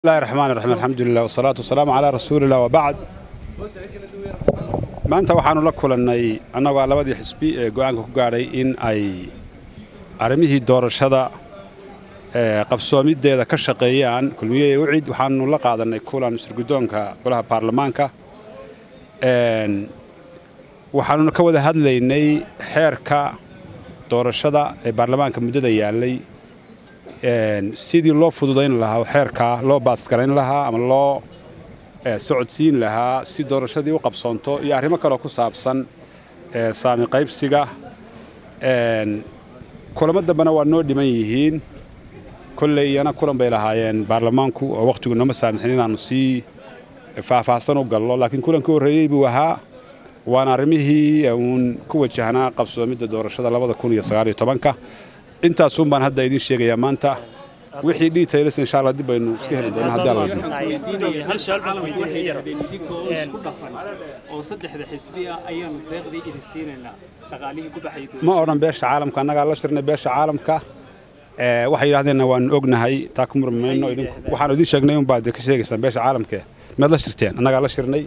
الله الرحمن الرحيم الحمد لله والصلاة والسلام على رسول الله وبعد ما أنت وحنا لكل أنا وعلى بدي حسبي جوانك كجاري إن أي أرميه دور الشذا قبسومي ده كشقيان كل مية يوعد وحنا لقى هذا إن يكون عن سرقدون كلها برلمانك وحنا نكود هذا لإني حركة دور الشذا برلمانك مدة ياللي sidii loo fududayn lahaa xeerka loo baaskarayn lahaa ama loo socodsiin lahaa si doorashadii u qabsoonto iyo arrimo kale oo ku saabsan saami qaybsiga kulamo dambana waa noo dhiman yihiin kulley iyana kulan bay lahaayeen baarlamaanku oo waqtigu nama saamixin inaanu sii faahfaahsan u gallo laakiin kulankii horreeyey buu ahaa waana arrimihii uun ku wajahnaa qabsoomidda doorashada 2019 intaasuun baan hadda idin sheegayaa maanta wixii details insha Allah dib baynu iska heli doonaa hadda la diinay hal shal caalam waxay yiraahdeen idinko isku dhafan oo saddexda xisbiya ayaan deeqdii idin siinayna dhaqaalihii ku baxay doonaa ma oran beesha caalamka anaga la shirnay beesha caalamka waxay yiraahdeen waan ognahay taakumur meeyno idinku waxaan idin sheegnay un baad ka sheegaysan beesha caalamka ma la shirteen anaga la shirnay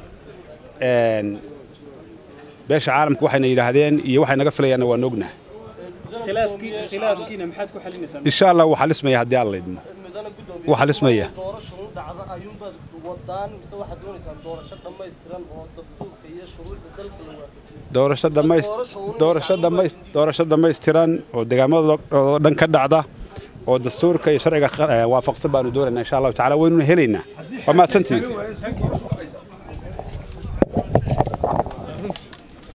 beesha caalamka waxayna yiraahdeen iyo waxay naga filayaan waan ognahay khilaafkiina maxaad ku xalinaysaa إن شاء الله وحل اسمه هدي الله يدمه وحل اسمه دورش دم يسترن ودقامات دن كدعده ودستور كي شرع وافق سبان ودورنا إن شاء الله تعالى وين هلينا وما تنتي